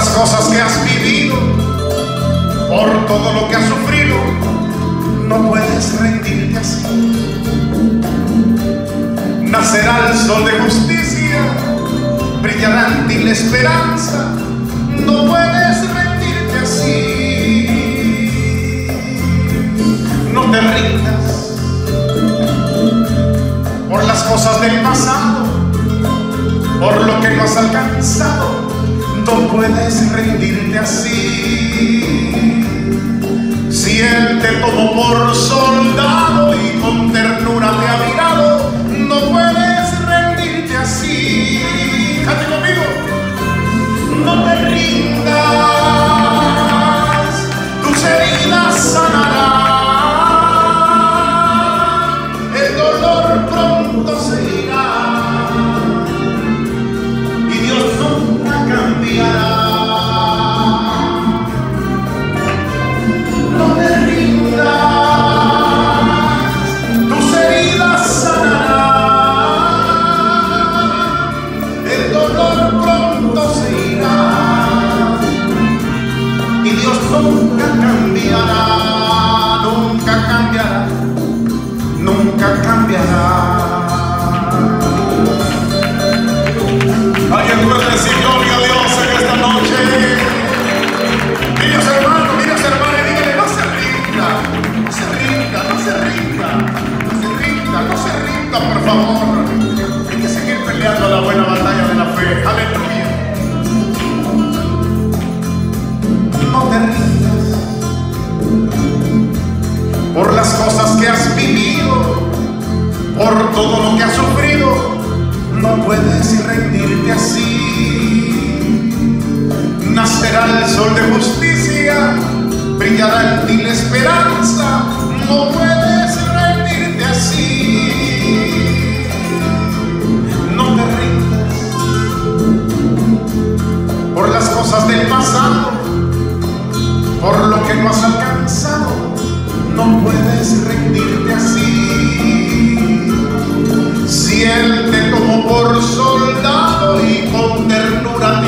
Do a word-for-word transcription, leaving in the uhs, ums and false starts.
las cosas que has vivido, por todo lo que has sufrido, no puedes rendirte así. Nacerá el sol de justicia, brillará en ti la esperanza, no puedes rendirte así. No te rindas por las cosas del pasado, por lo que no has alcanzado, no puedes rendirte así. Si Él te tomó por soldado y con ternura te ha mirado, no puedes rendirte así. Cante conmigo. No te rindas, tus heridas sanarán, el dolor pronto se irá y Dios nunca cambiará. No te rindas, tus heridas sanarán, el dolor pronto se irá y Dios nunca cambiará, nunca cambiará, nunca cambiará. Alguien puede decir gloria a Dios en esta noche. Niños hermanos, niños hermanos, díganle, no se rinda, no se rinda, no se rinda, no se rinda, no se rinda, por favor. Hay que seguir peleando la buena batalla de la fe. Aleluya. No te rindas por las cosas que has vivido, por todo lo que has sufrido, no puedes rendirte así. Nacerá el sol de justicia, brillará en ti la esperanza, no puedes rendirte así. No te rindas por las cosas del pasado, por lo que no has alcanzado, no puedes rendirte así. Si Él te tomó por soldado y con ternura